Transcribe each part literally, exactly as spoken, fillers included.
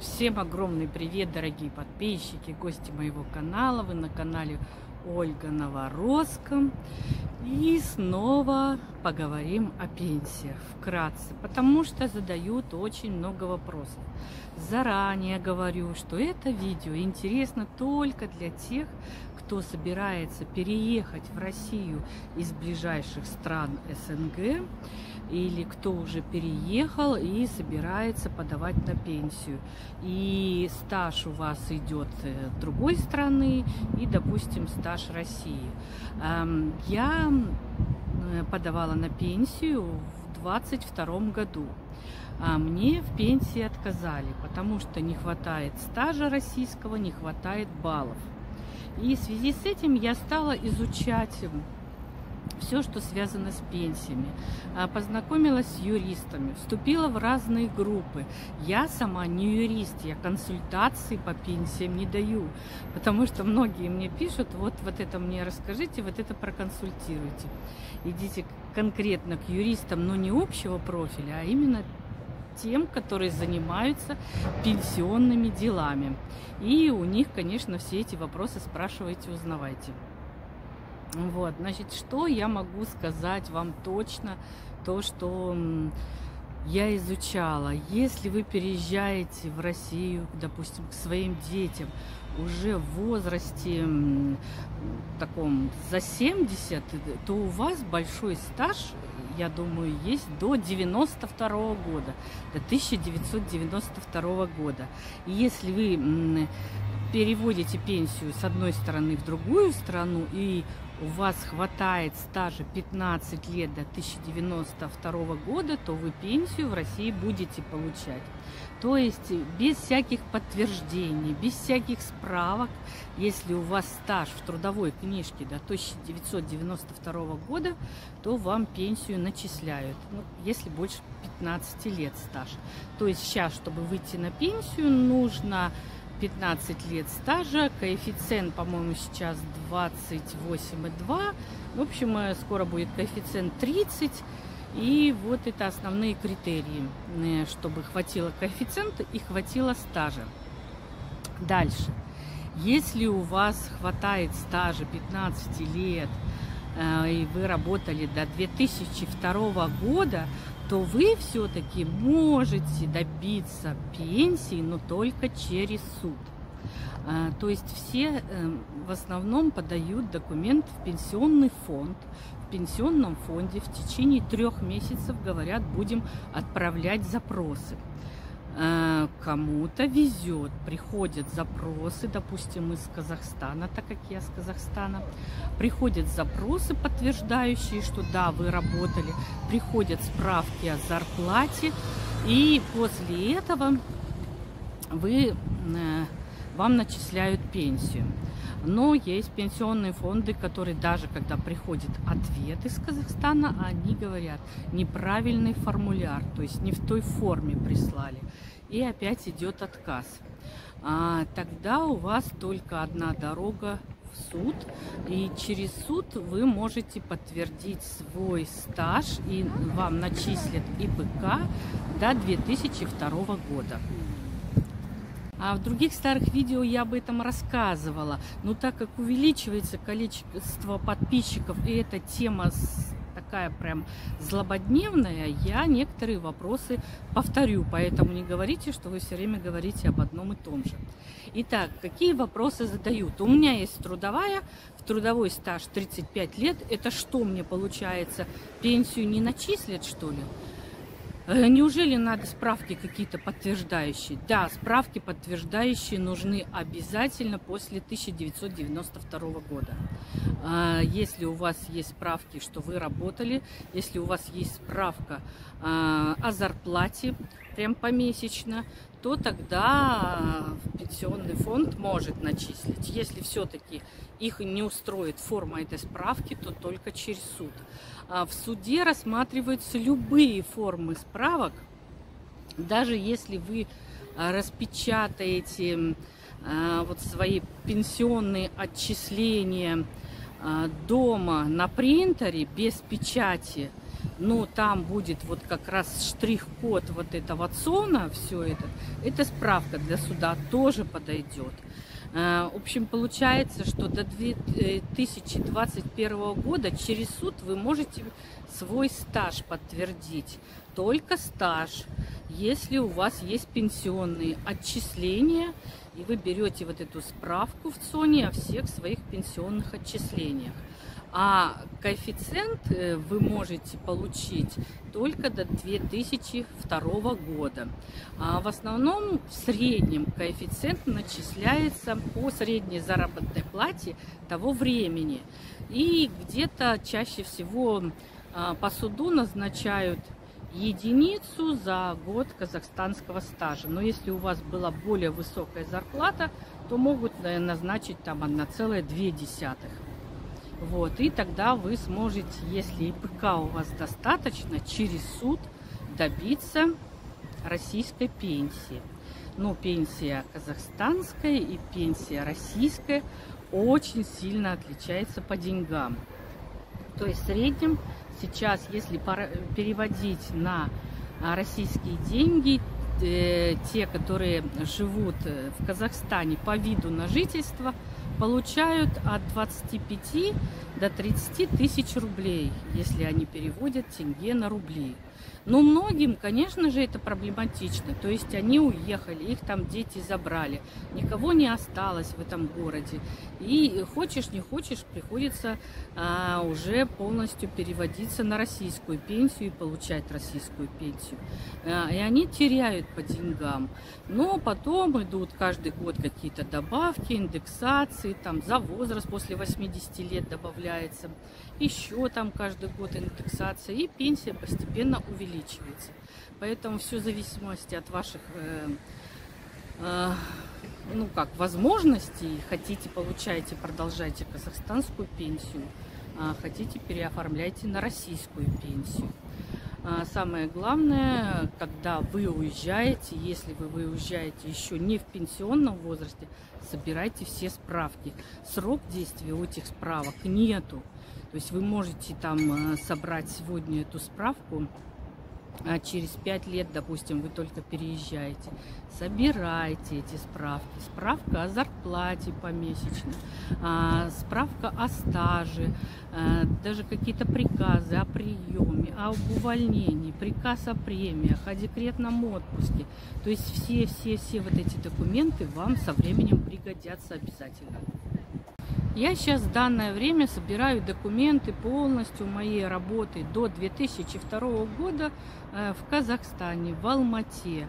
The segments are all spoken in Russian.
Всем огромный привет, дорогие подписчики, гости моего канала. Вы на канале Ольга Новоросская. И снова поговорим о пенсиях вкратце, потому что задают очень много вопросов. Заранее говорю, что это видео интересно только для тех, кто собирается переехать в Россию из ближайших стран СНГ, или кто уже переехал и собирается подавать на пенсию. И стаж у вас идет другой страны, и, допустим, стаж России. Я подавала на пенсию в двадцать втором году. А мне в пенсии отказали, потому что не хватает стажа российского, не хватает баллов. И в связи с этим я стала изучать все, что связано с пенсиями. Познакомилась с юристами, вступила в разные группы. Я сама не юрист, я консультации по пенсиям не даю, потому что многие мне пишут: вот, вот это мне расскажите, вот это проконсультируйте. Идите конкретно к юристам, но не общего профиля, а именно тем, которые занимаются пенсионными делами. И у них, конечно, все эти вопросы спрашивайте, узнавайте. Вот, значит, что я могу сказать вам точно, то, что я изучала. Если вы переезжаете в Россию, допустим, к своим детям уже в возрасте таком за семьдесят, то у вас большой стаж, я думаю, есть до девяносто второго года, до тысяча девятьсот девяносто второго года. И если вы переводите пенсию с одной стороны в другую страну, и у вас хватает стажа пятнадцать лет до тысяча девятьсот девяносто второго года, то вы пенсию в России будете получать. То есть без всяких подтверждений, без всяких справок, если у вас стаж в трудовой книжке до тысяча девятьсот девяносто второго года, то вам пенсию начисляют, ну, если больше пятнадцати лет стаж. То есть сейчас, чтобы выйти на пенсию, нужно пятнадцать лет стажа, коэффициент, по-моему, сейчас двадцать восемь и два, в общем, скоро будет коэффициент тридцать, и вот это основные критерии, чтобы хватило коэффициента и хватило стажа. Дальше, если у вас хватает стажа пятнадцати лет, и вы работали до две тысячи второго года, то вы все-таки можете добиться пенсии, но только через суд. То есть все в основном подают документ в пенсионный фонд. В пенсионном фонде в течение трех месяцев, говорят, будем отправлять запросы. Кому-то везет, приходят запросы, допустим, из Казахстана, так как я с Казахстана, приходят запросы, подтверждающие, что да, вы работали, приходят справки о зарплате, и после этого вы, вам начисляют пенсию. Но есть пенсионные фонды, которые даже когда приходит ответ из Казахстана, они говорят: неправильный формуляр, то есть не в той форме прислали. И опять идет отказ. А, тогда у вас только одна дорога в суд. И через суд вы можете подтвердить свой стаж, и вам начислят И П К до две тысячи второго года. А в других старых видео я об этом рассказывала. Но так как увеличивается количество подписчиков, и эта тема такая прям злободневная, я некоторые вопросы повторю. Поэтому не говорите, что вы все время говорите об одном и том же. Итак, какие вопросы задают? У меня есть трудовая, в трудовой стаж тридцать пять лет. Это что мне получается? Пенсию не начислят, что ли? Неужели надо справки какие-то подтверждающие? Да, справки подтверждающие нужны обязательно после тысяча девятьсот девяносто второго года. Если у вас есть справки, что вы работали, если у вас есть справка о зарплате, прям помесячно, то тогда пенсионный фонд может начислить. Если все-таки их не устроит форма этой справки, то только через суд. В суде рассматриваются любые формы справок, даже если вы распечатаете вот свои пенсионные отчисления дома на принтере без печати, но там будет вот как раз штрих-код вот этого ЦОНа, все это, эта справка для суда тоже подойдет. В общем, получается, что до две тысячи двадцать первого года через суд вы можете свой стаж подтвердить. Только стаж. Если у вас есть пенсионные отчисления, и вы берете вот эту справку в ЦОНе о всех своих пенсионных отчислениях. А коэффициент вы можете получить только до две тысячи второго года. А в основном в среднем коэффициент начисляется по средней заработной плате того времени. И где-то чаще всего по суду назначают единицу за год казахстанского стажа. Но если у вас была более высокая зарплата, то могут назначить там одна целая две десятых. Вот, и тогда вы сможете, если ИПК у вас достаточно, через суд добиться российской пенсии. Но пенсия казахстанская и пенсия российская очень сильно отличается по деньгам. То есть в среднем сейчас, если переводить на российские деньги, те, которые живут в Казахстане по виду на жительство, получают от двадцати пяти до тридцати тысяч рублей, если они переводят тенге на рубли. Но многим, конечно же, это проблематично. То есть они уехали, их там дети забрали, никого не осталось в этом городе. И хочешь, не хочешь, приходится а, уже полностью переводиться на российскую пенсию и получать российскую пенсию. А, и они теряют по деньгам. Но потом идут каждый год какие-то добавки, индексации, там за возраст после восьмидесяти лет добавляется. Еще там каждый год индексация, и пенсия постепенно увеличивается. Поэтому все в зависимости от ваших э, э, ну как, возможностей. Хотите, получайте, продолжайте казахстанскую пенсию, а хотите, переоформляйте на российскую пенсию. А самое главное, когда вы уезжаете, если вы уезжаете еще не в пенсионном возрасте, собирайте все справки. Срок действия у этих справок нету. То есть вы можете там собрать сегодня эту справку, а через пять лет, допустим, вы только переезжаете. Собирайте эти справки. Справка о зарплате помесячно, справка о стаже, даже какие-то приказы о приеме, об увольнении, приказ о премиях, о декретном отпуске. То есть все-все-все вот эти документы вам со временем пригодятся обязательно. Я сейчас в данное время собираю документы полностью моей работы до две тысячи второго года в Казахстане, в Алмате.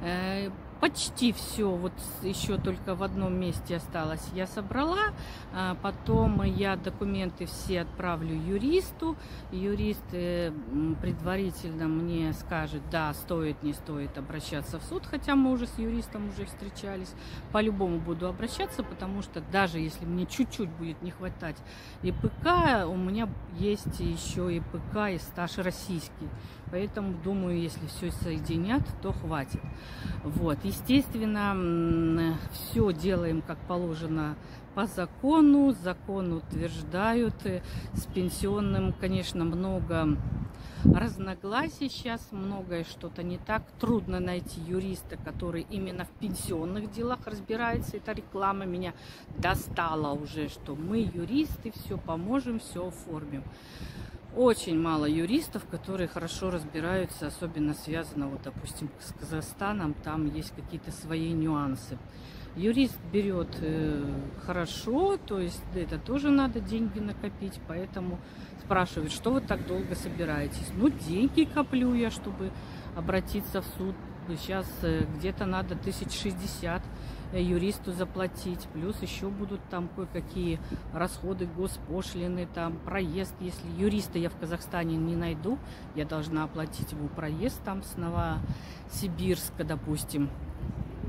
Почти все, вот еще только в одном месте осталось, я собрала. Потом я документы все отправлю юристу. Юрист предварительно мне скажет, да, стоит, не стоит обращаться в суд, хотя мы уже с юристом уже встречались. По-любому буду обращаться, потому что даже если мне чуть-чуть будет не хватать ИПК, у меня есть еще ИПК и стаж российский. Поэтому, думаю, если все соединят, то хватит. Вот. Естественно, все делаем как положено по закону. Закон утверждают. С пенсионным, конечно, много разногласий сейчас. Многое что-то не так. Трудно найти юриста, который именно в пенсионных делах разбирается. Эта реклама меня достала уже, что мы юристы, все поможем, все оформим. Очень мало юристов, которые хорошо разбираются, особенно связано, вот, допустим, с Казахстаном, там есть какие-то свои нюансы. Юрист берет э, хорошо, то есть это тоже надо деньги накопить, поэтому спрашивает, что вы так долго собираетесь. Ну, деньги коплю я, чтобы обратиться в суд. Сейчас э, где-то надо тысяч шестьдесят юристу заплатить, плюс еще будут там кое-какие расходы, госпошлины, там проезд. Если юриста я в Казахстане не найду, я должна оплатить ему проезд там с Новосибирска, допустим.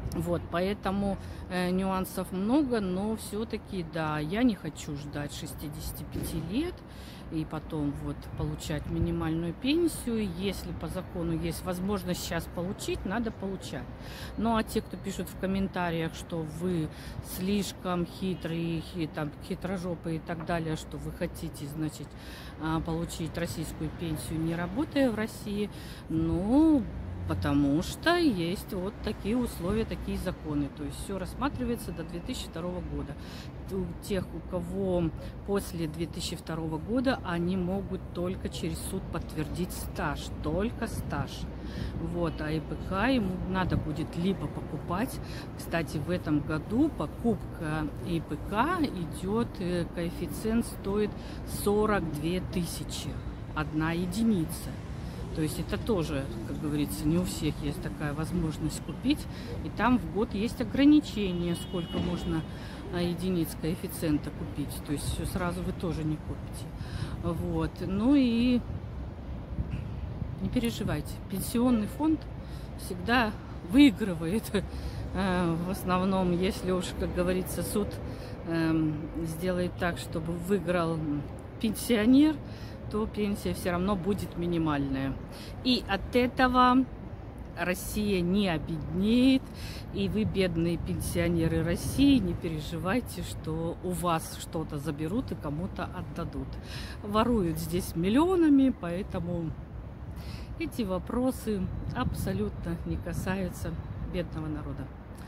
Вот, поэтому э, нюансов много, но все-таки, да, я не хочу ждать шестидесяти пяти лет и потом вот получать минимальную пенсию. Если по закону есть возможность сейчас получить, надо получать. Ну, а те, кто пишут в комментариях, что вы слишком хитрые, хи, там, хитрожопые и так далее, что вы хотите, значит, получить российскую пенсию, не работая в России, ну... Потому что есть вот такие условия, такие законы. То есть все рассматривается до две тысячи второго года. У тех, у кого после две тысячи второго года, они могут только через суд подтвердить стаж. Только стаж. Вот, а ИПК ему надо будет либо покупать. Кстати, в этом году покупка ИПК идет, коэффициент стоит сорок две тысячи. Одна единица. То есть это тоже, как говорится, не у всех есть такая возможность купить. И там в год есть ограничение, сколько можно единиц коэффициента купить. То есть все сразу вы тоже не купите. Вот. Ну и не переживайте. Пенсионный фонд всегда выигрывает. В основном, если уж, как говорится, суд сделает так, чтобы выиграл пенсионер, то пенсия все равно будет минимальная. И от этого Россия не обеднеет. И вы, бедные пенсионеры России, не переживайте, что у вас что-то заберут и кому-то отдадут. Воруют здесь миллионами, поэтому эти вопросы абсолютно не касаются бедного народа.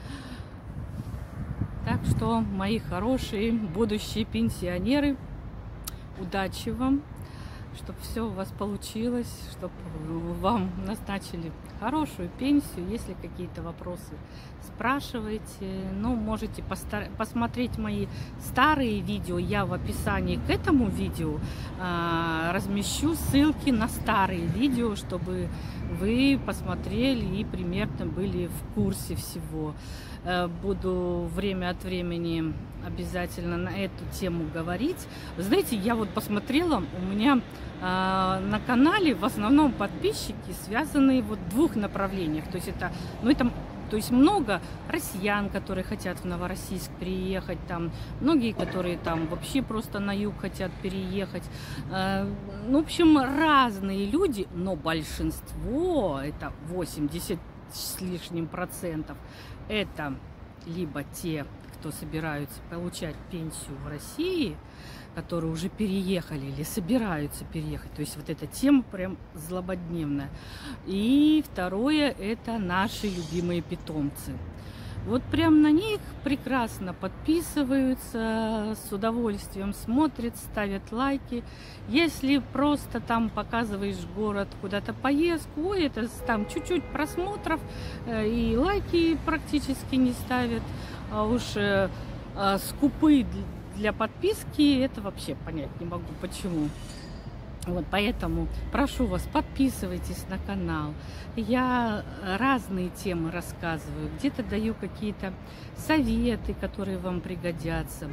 Так что, мои хорошие будущие пенсионеры, удачи вам! Чтобы все у вас получилось, чтобы вам назначили хорошую пенсию. Если какие-то вопросы, спрашивайте. Ну, можете посмотреть мои старые видео. Я в описании к этому видео а, размещу ссылки на старые видео, чтобы вы посмотрели и примерно были в курсе всего. Буду время от времени обязательно на эту тему говорить. Вы знаете, я вот посмотрела, у меня э, на канале в основном подписчики, связанные вот в двух направлениях. То есть это, ну это, то есть много россиян, которые хотят в Новороссийск переехать, там многие, которые там вообще просто на юг хотят переехать. Э, ну, в общем, разные люди, но большинство, это восемьдесят с лишним процентов, это либо те, кто собираются получать пенсию в России, которые уже переехали или собираются переехать. То есть вот эта тема прям злободневная. И второе, это наши любимые питомцы. Вот прям на них прекрасно подписываются, с удовольствием смотрят, ставят лайки. Если просто там показываешь город, куда-то поездку, ой, это там чуть-чуть просмотров, и лайки практически не ставят. А уж э, э, скупы для подписки, это вообще понять не могу, почему. Вот поэтому прошу вас, подписывайтесь на канал. Я разные темы рассказываю, где-то даю какие-то советы, которые вам пригодятся.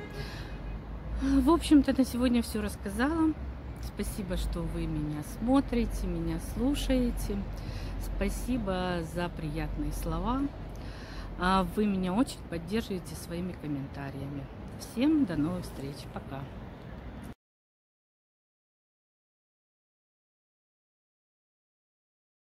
В общем-то, на сегодня все рассказала. Спасибо, что вы меня смотрите, меня слушаете. Спасибо за приятные слова. Вы меня очень поддерживаете своими комментариями. Всем до новых встреч. Пока.